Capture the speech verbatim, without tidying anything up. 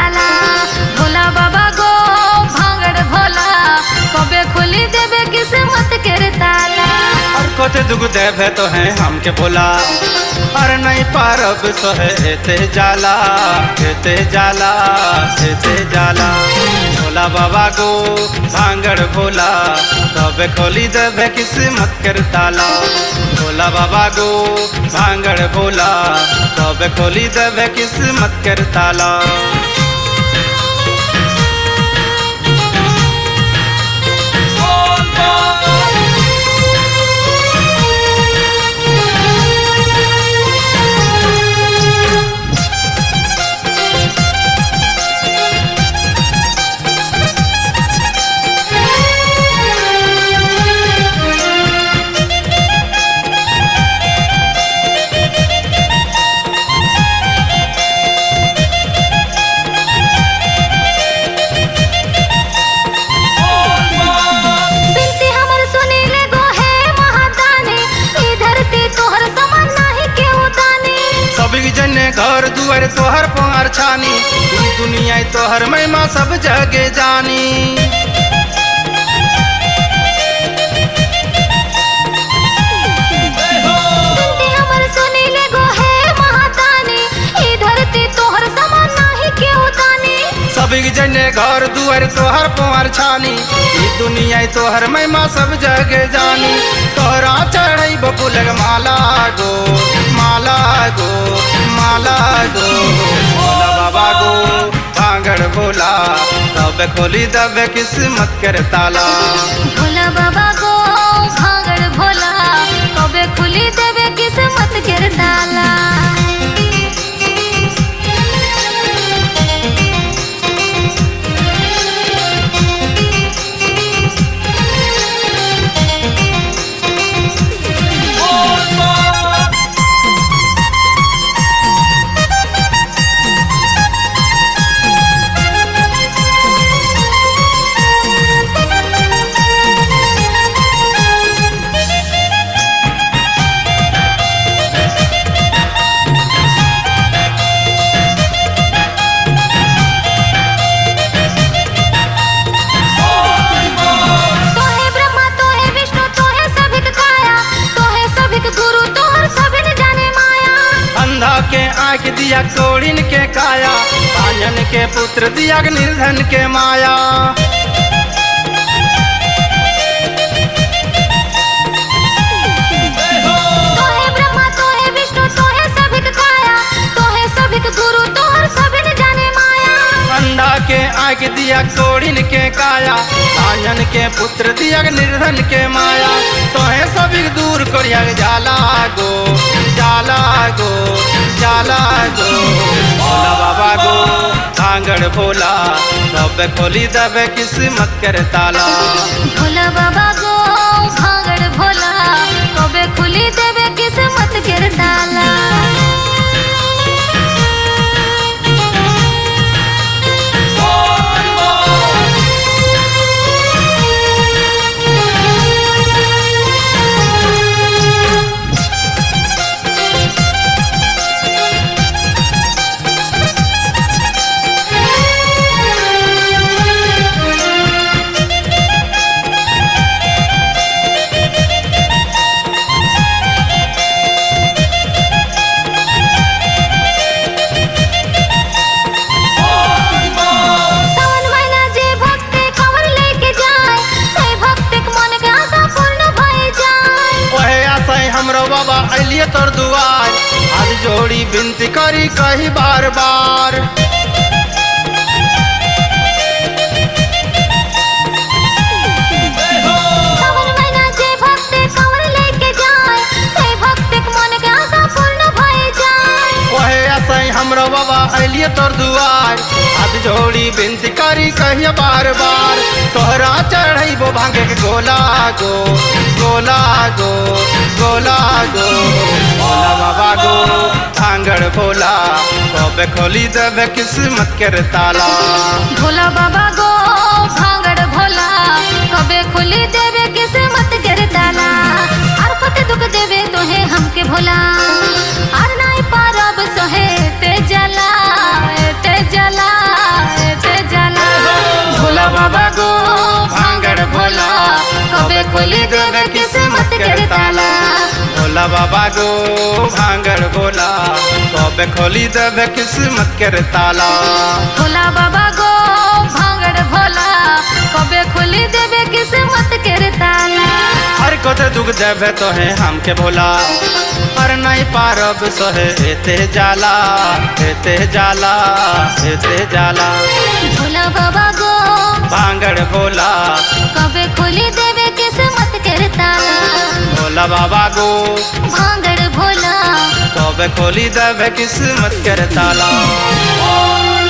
ताला। भोला बाबा गो भांगड़ भोला कबे खुली देवे किस्मत के ताला। और कोते दुख देवे तो है हमके भोला, और नहीं पारब सोहे एते जाला एते जाला एते जाला। भोला बाबा गो भांगड़ भोला कबे खोली देवे किस्मत के ताला। भोला बाबा गो भांगड़ भोला कबे खोली देवे किस्मत के ताला। घर दुआर तोहर पार छानी, दुनिया तोहर महिमा सब जगे जानी। सभी जने घर दुआर तोहर पार छानी, दुनिया तोहर महिमा सब जगे जानी। तोहरा चढ़ई बपुलग माला गो माला गो माला गो। भोला बाबा गो भांगड़ भोला तब खोली दबे किस्मत कर ताला। भोला बाबा गो भांगड़ भोला कबे खुली देवे किस्मत कर ताला। के आँख दिया कोड़िन के काया, पांजन के पुत्र दिया निर्धन के माया। तोहे ब्रह्मा तोहे विष्णु तोहे सभिक काया, तोहे सभिक गुरु तोहर सभिन जाने माया। अंधा के आँख दिया कोड़िन के काया, पांजन के पुत्र दिया निर्धन के माया। तोहे सभिक दूर करिया जाला गो जाला गो जाला गो। भोला बाबा गो भांगड़ भोला तब खोली दबे किस्मत कर ताला। भोला बाबा गो भांगड़ भोला कबे खुली देवे किस्मत कर ताला। बाबा अलिए तोर दुआर, आज जोड़ी बिनती करी कही बार बार। सावन महीना जे भक्त कंवर लेके जाए, से भक्त मन के आशा पूर्ण भई जाए। ओहे असई हमरो बाबा अलिए तोर दुआर, आज जोड़ी बिनती करी कही बार बार। तोहरा चढ़ई वो भांगे के गोला गो गोला गो गोला गो। भोला बाबा गो भांगड़ भोला कबे खोली देवे किस्मत के ताला। भोला बाबा गो भांगड़ भोला कबे खुली देवे किस्मत के ताला। और कते दुख देवे तोहे हमके भोला, और नाई पारब सोहे ते जला ते जला कबे खोली देवे किस्मत के ताला। भोला बाबा गो भांगड़ भोला, कबे खोली देवे किस्मत के ताला। भोला बाबा गो भांगड़ भोला, कबे खोली देवे किस्मत के ताला। हर कोते दुख देवे तो है हमके भोला, पर नहीं पारब सोहे एते जाला, एते जाला, एते जाला। भोला बाबा गो भांगड़ भोला, कबे खोली देवे किस्मत के ताला। भोला बाबा गो भांगड़ भोला, कबे खोली देवे किस्मत के ताला।